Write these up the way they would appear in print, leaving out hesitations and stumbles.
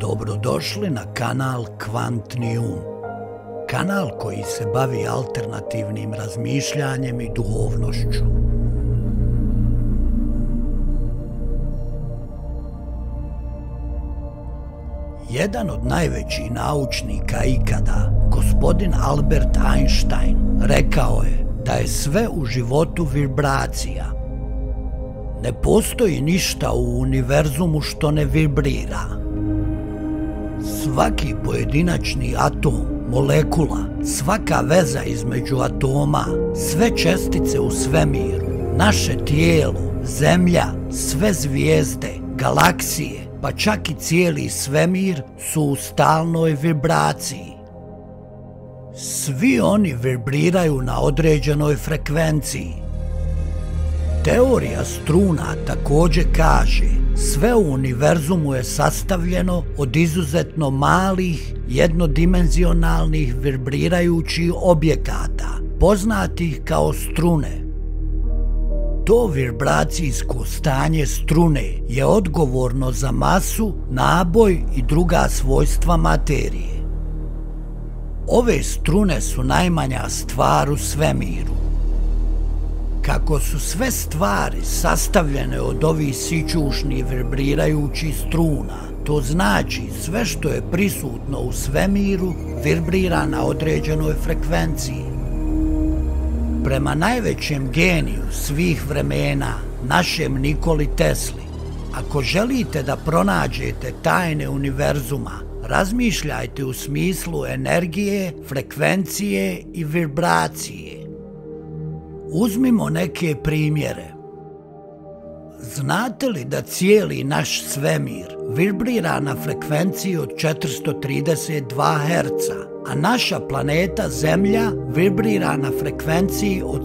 Dobrodošli na kanal Kvantni um, kanal koji se bavi alternativnim razmišljanjem i duhovnošću. Jedan od najvećih naučnika ikada, gospodin Albert Einstein, rekao je da je sve u životu vibracija. Ne postoji ništa u univerzumu što ne vibrira. Svaki pojedinačni atom, molekula, svaka veza između atoma, sve čestice u svemiru, naše tijelo, zemlja, sve zvijezde, galaksije, pa čak i cijeli svemir su u stalnoj vibraciji. Svi oni vibriraju na određenoj frekvenciji. Teorija struna također kaže, sve u univerzumu je sastavljeno od izuzetno malih, jednodimenzionalnih vibrirajućih objekata, poznatih kao strune. To vibracijsko stanje strune je odgovorno za masu, naboj i druga svojstva materije. Ove strune su najmanja stvar u svemiru. Kako su sve stvari sastavljene od ovih sićušnih vibrirajućih struna, to znači sve što je prisutno u svemiru vibrira na određenoj frekvenciji. Prema najvećem geniju svih vremena, našem Nikoli Tesli, ako želite da pronađete tajne univerzuma, razmišljajte u smislu energije, frekvencije i vibracije. Uzmimo neke primjere. Znate li da cijeli naš svemir vibrira na frekvenciji od 432 Hz, a naša planeta Zemlja vibrira na frekvenciji od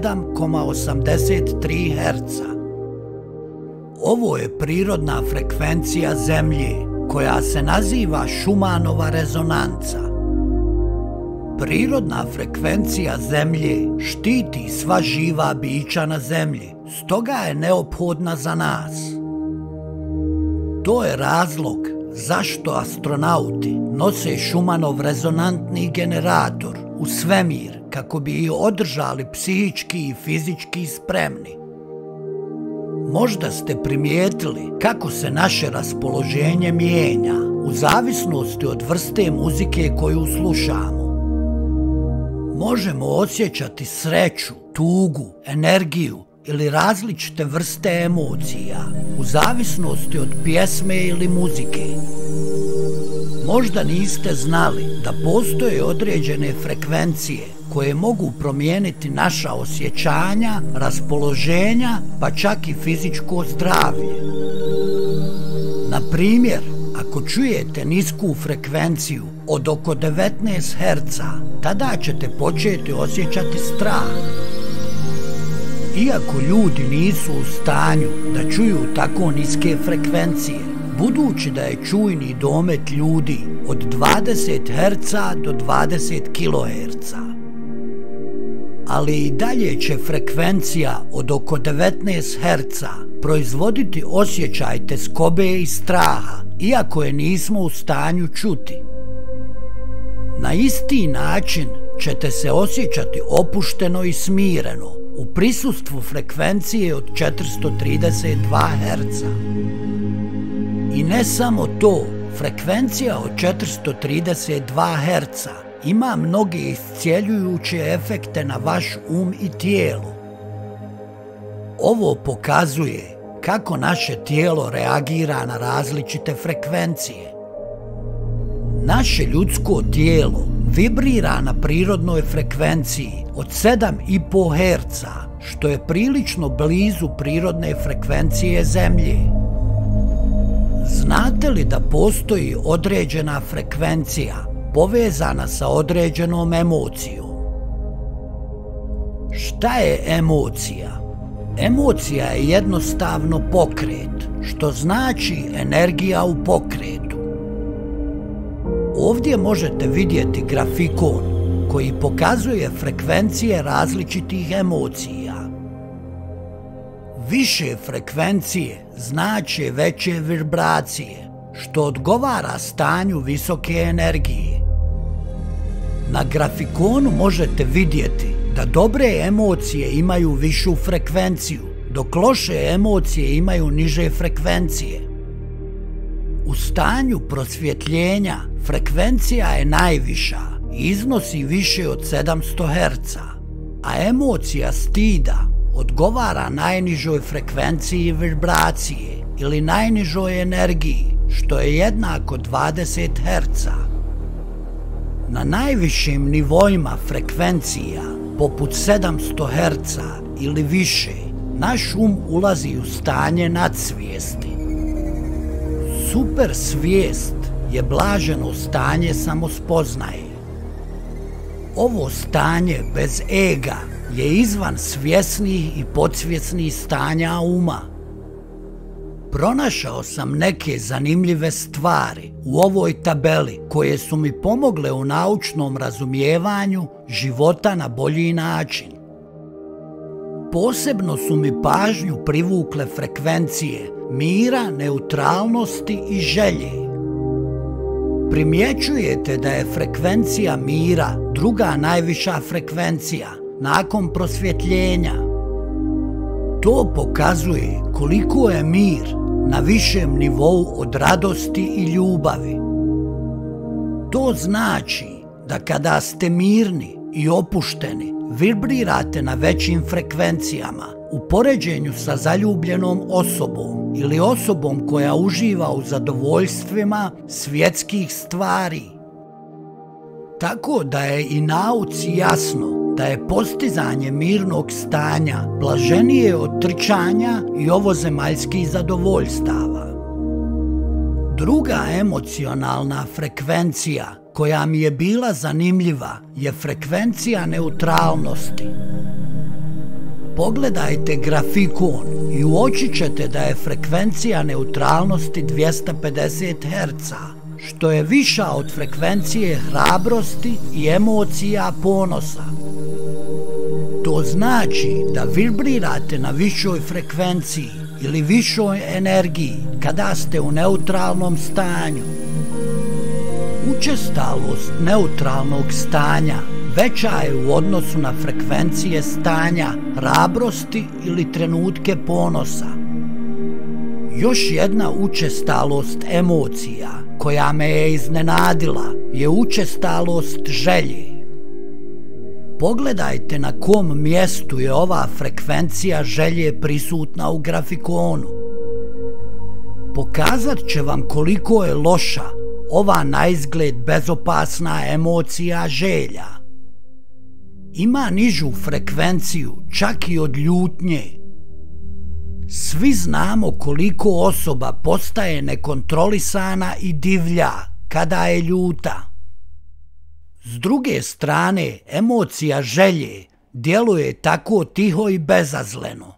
7,83 Hz? Ovo je prirodna frekvencija Zemlje, koja se naziva Schumannova rezonanca. Prirodna frekvencija Zemlje štiti sva živa bića na Zemlji, stoga je neophodna za nas. To je razlog zašto astronauti nose Schumannov rezonantni generator u svemir kako bi ih održali psihički i fizički spremni. Možda ste primijetili kako se naše raspoloženje mijenja u zavisnosti od vrste muzike koju slušamo. Možemo osjećati sreću, tugu, energiju ili različite vrste emocija u zavisnosti od pjesme ili muzike. Možda niste znali da postoje određene frekvencije koje mogu promijeniti naša osjećanja, raspoloženja, pa čak i fizičko zdravlje. Na primjer, ako čujete nisku frekvenciju od oko 19 Hz, tada ćete početi osjećati strah. Iako ljudi nisu u stanju da čuju tako niske frekvencije, budući da je čujni domet ljudi od 20 Hz do 20 kHz. Ali i dalje će frekvencija od oko 19 Hz proizvoditi osjećaj tjeskobe i straha, iako je nismo u stanju čuti. Na isti način ćete se osjećati opušteno i smireno u prisustvu frekvencije od 432 Hz. I ne samo to, frekvencija od 432 Hz ima mnoge iscjeljujuće efekte na vaš um i tijelo. Ovo pokazuje kako naše tijelo reagira na različite frekvencije. Naše ljudsko tijelo vibrira na prirodnoj frekvenciji od 7,5 Hz, što je prilično blizu prirodne frekvencije Zemlje. Znate li da postoji određena frekvencija povezana sa određenom emocijom? Šta je emocija? Emocija je jednostavno pokret, što znači energija u pokretu. Ovdje možete vidjeti grafikon koji pokazuje frekvencije različitih emocija. Više frekvencije znače veće vibracije, što odgovara stanju visoke energije. Na grafikonu možete vidjeti da dobre emocije imaju višu frekvenciju, dok loše emocije imaju niže frekvencije. U stanju prosvjetljenja frekvencija je najviša i iznosi više od 700 Hz, a emocija stida odgovara najnižoj frekvenciji vibracije ili najnižoj energiji, što je jednako 20 Hz. Na najvišim nivoima frekvencija, poput 700 Hz ili više, naš um ulazi u stanje nadsvijesti. Super svijest je blaženo stanje samospoznaje. Ovo stanje bez ega je izvan svjesnih i podsvjesnih stanja uma. Pronašao sam neke zanimljive stvari u ovoj tabeli koje su mi pomogle u naučnom razumijevanju života na bolji način. Posebno su mi pažnju privukle frekvencije mira, neutralnosti i želje. Primjećujete da je frekvencija mira druga najviša frekvencija nakon prosvjetljenja. To pokazuje koliko je mir na višem nivou od radosti i ljubavi. To znači da kada ste mirni i opušteni, vibrirate na većim frekvencijama u poređenju sa zaljubljenom osobom ili osobom koja uživa u zadovoljstvima svjetskih stvari. Tako da je i nauci jasno da je postizanje mirnog stanja blaženije od trčanja i ovozemaljskih zadovoljstava. Druga emocionalna frekvencija koja mi je bila zanimljiva je frekvencija neutralnosti. Pogledajte grafikon i uočit ćete da je frekvencija neutralnosti 250 Hz, što je viša od frekvencije hrabrosti i emocija ponosa. To znači da vibrirate na višoj frekvenciji ili višoj energiji kada ste u neutralnom stanju. Učestalost neutralnog stanja veća je u odnosu na frekvencije stanja hrabrosti ili trenutke ponosa. Još jedna učestalost emocija koja me je iznenadila je učestalost želje. Pogledajte na kom mjestu je ova frekvencija želje prisutna u grafikonu. Pokazat će vam koliko je loša ova naizgled bezopasna emocija želja. Ima nižu frekvenciju čak i od ljutnje. Svi znamo koliko osoba postaje nekontrolisana i divlja kada je ljuta. S druge strane, emocija želje djeluje tako tiho i bezazleno.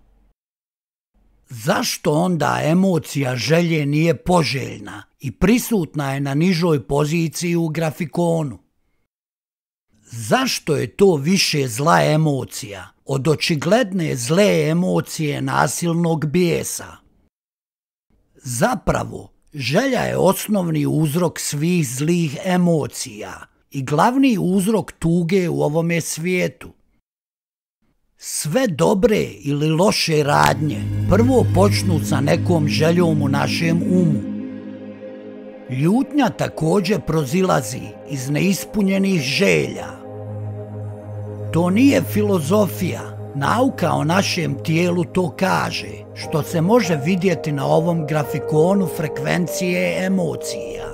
Zašto onda emocija želje nije poželjna i prisutna je na nižoj poziciji u grafikonu? Zašto je to više zla emocija od očigledne zle emocije nasilnog bijesa? Zapravo, želja je osnovni uzrok svih zlih emocija i glavni uzrok tuge u ovome svijetu. Sve dobre ili loše radnje prvo počnu sa nekom željom u našem umu. Ljutnja također proizilazi iz neispunjenih želja. To nije filozofija, nauka o našem tijelu to kaže, što se može vidjeti na ovom grafikonu frekvencije emocija.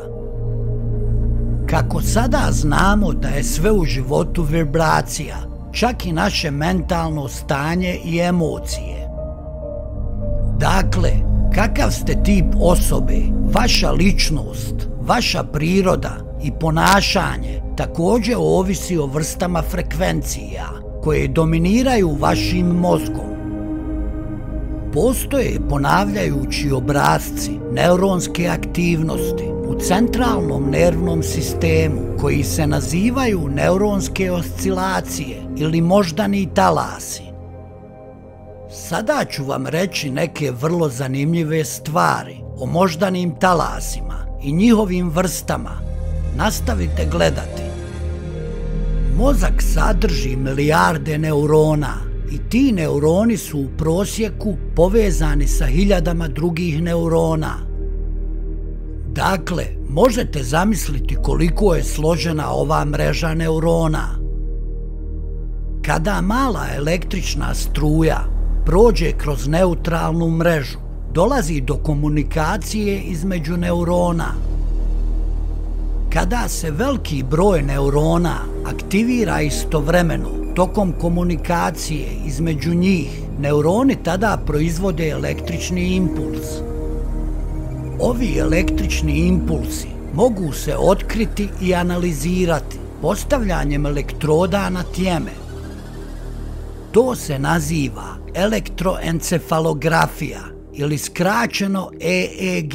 Kako sada znamo da je sve u životu vibracija, čak i naše mentalno stanje i emocije. Dakle, kakav ste tip osobe, vaša ličnost, vaša priroda i ponašanje također ovisi o vrstama frekvencija koje dominiraju vašim mozgom. Postoje ponavljajući obrasci neuronske aktivnosti u centralnom nervnom sistemu koji se nazivaju neuronske oscilacije ili moždani talasi. Sada ću vam reći neke vrlo zanimljive stvari o moždanim talasima i njihovim vrstama. Nastavite gledati. Mozak sadrži milijarde neurona i ti neuroni su u prosjeku povezani sa hiljadama drugih neurona. Dakle, možete zamisliti koliko je složena ova mreža neurona. Kada mala električna struja prođe kroz neutralnu mrežu, dolazi do komunikacije između neurona. Kada se veliki broj neurona aktivira istovremeno tokom komunikacije između njih, neuroni tada proizvode električni impuls. Ovi električni impulsi mogu se otkriti i analizirati postavljanjem elektroda na tjeme. To se naziva elektroencefalografija ili skraćeno EEG.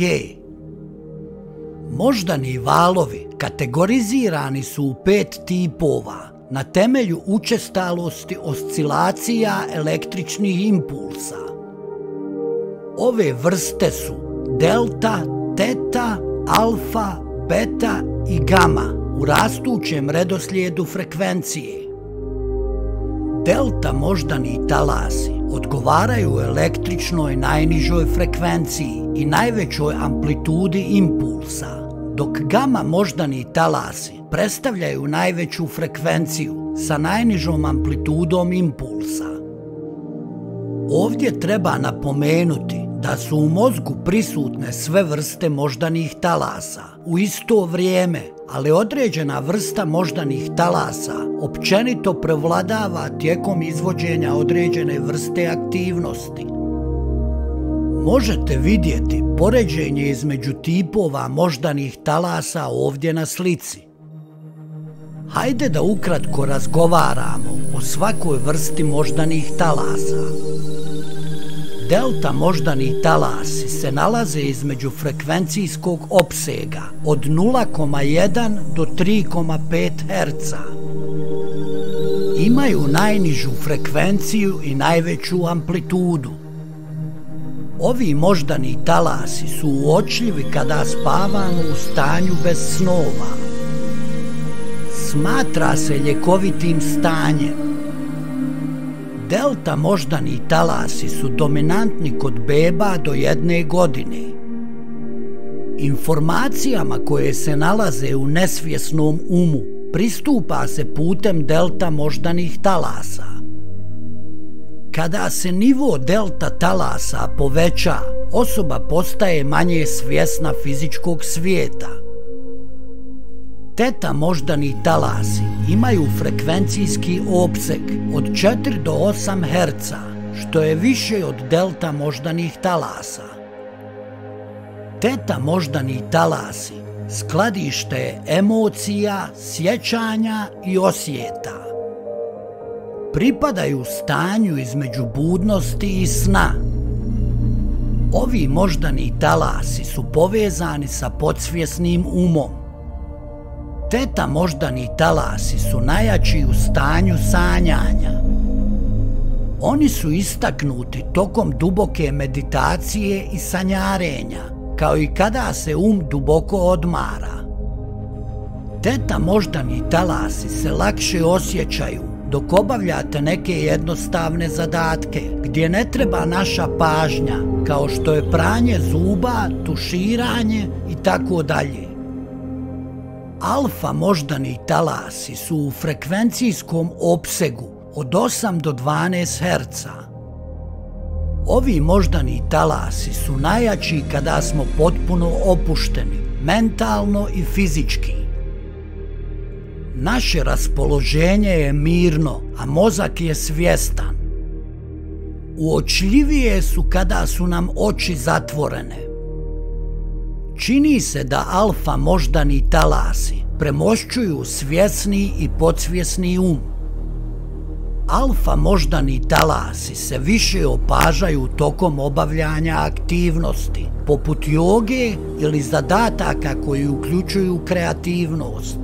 Moždani valovi kategorizirani su u 5 tipova na temelju učestalosti oscilacija električnih impulsa. Ove vrste su delta, teta, alfa, beta i gama u rastućem redoslijedu frekvencije. Delta moždani talasi odgovaraju električnoj najnižoj frekvenciji i najvećoj amplitudi impulsa, dok gama moždani talasi predstavljaju najveću frekvenciju sa najnižom amplitudom impulsa. Ovdje treba napomenuti da su u mozgu prisutne sve vrste moždanih talasa u isto vrijeme, ali određena vrsta moždanih talasa općenito prevladava tijekom izvođenja određene vrste aktivnosti. Možete vidjeti poređenje između tipova moždanih talasa ovdje na slici. Hajde da ukratko razgovaramo o svakoj vrsti moždanih talasa. Delta moždani talasi se nalaze između frekvencijskog opsega od 0,1 do 3,5 Hz. Imaju najnižu frekvenciju i najveću amplitudu. Ovi moždani talasi su uočljivi kada spavamo u stanju bez snova. Smatra se ljekovitim stanjem. Delta moždani talasi su dominantni kod beba do 1 godine. Informacijama koje se nalaze u nesvjesnom umu pristupa se putem delta moždanih talasa. Kada se nivo delta talasa poveća, osoba postaje manje svjesna fizičkog svijeta. Teta moždani talasi imaju frekvencijski opseg od 4 do 8 Hz, što je više od delta moždanih talasa. Teta moždani talasi skladište je emocija, sjećanja i osjeta. Pripadaju stanju između budnosti i sna. Ovi moždani talasi su povezani sa podsvjesnim umom. Teta moždani talasi su najjači u stanju sanjanja. Oni su istaknuti tokom duboke meditacije i sanjarenja, kao i kada se duboko odmara. Teta moždani talasi se lakše osjećaju dok obavljate neke jednostavne zadatke gdje ne treba naša pažnja, kao što je pranje zuba, tuširanje i tako dalje. Alfa moždani talasi su u frekvencijskom opsegu od 8 do 12 Hz. Ovi moždani talasi su najjači kada smo potpuno opušteni, mentalno i fizički. Naše raspoloženje je mirno, a mozak je svjestan. Uočljivije su kada su nam oči zatvorene. Čini se da alfa moždani talasi premošćuju svjesni i podsvjesni um. Alfa moždani talasi se više opažaju tokom obavljanja aktivnosti, poput joge ili zadataka koji uključuju kreativnost.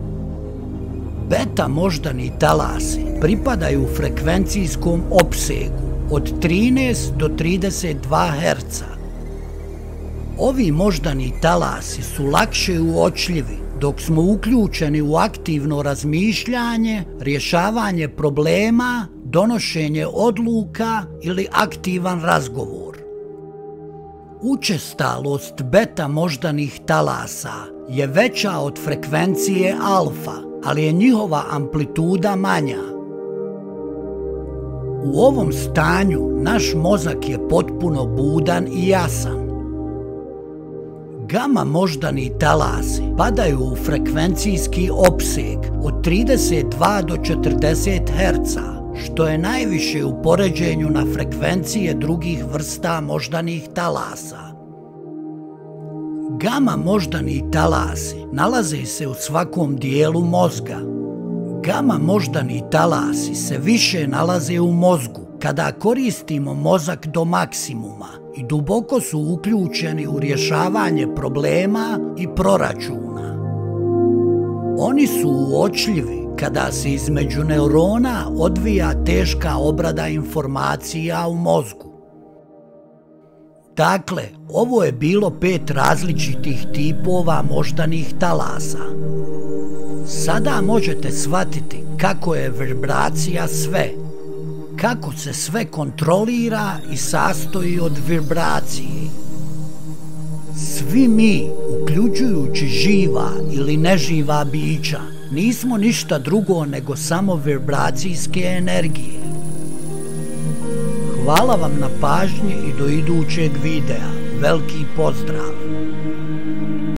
Beta moždani talasi pripadaju frekvencijskom opsegu od 13 do 32 Hz. Ovi moždani talasi su lakše uočljivi dok smo uključeni u aktivno razmišljanje, rješavanje problema, donošenje odluka ili aktivan razgovor. Učestalost beta moždanih talasa je veća od frekvencije alfa, ali je njihova amplituda manja. U ovom stanju naš mozak je potpuno budan i jasan. Gama moždani talasi padaju u frekvencijski opseg od 32 do 40 Hz, što je najviše u poređenju na frekvencije drugih vrsta moždanih talasa. Gama moždani talasi nalaze se u svakom dijelu mozga. Gama moždani talasi se više nalaze u mozgu kada koristimo mozak do maksimuma i duboko su uključeni u rješavanje problema i proračuna. Oni su uočljivi kada se između neurona odvija teška obrada informacija u mozgu. Dakle, ovo je bilo 5 različitih tipova moždanih talasa. Sada možete shvatiti kako je vibracija sve, kako se sve kontrolira i sastoji od vibracije. Svi mi, uključujući živa ili neživa bića, nismo ništa drugo nego samo vibracijske energije. Hvala vam na pažnji i do idućeg videa. Veliki pozdrav!